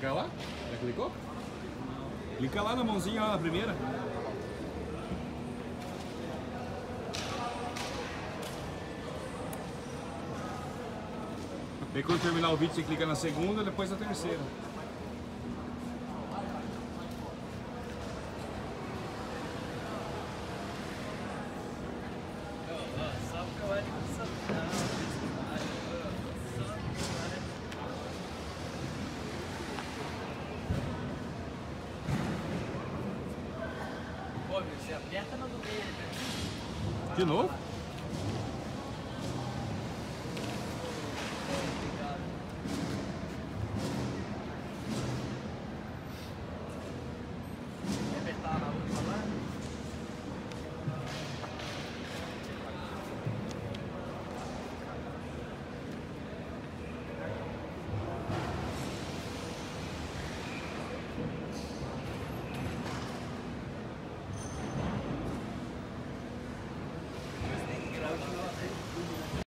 clicar lá? Já clicou? Clica lá na mãozinha, lá na primeira. Aí quando terminar o vídeo você clica na segunda, depois na terceira. Pô, meu, você aperta no do meio, né? De novo?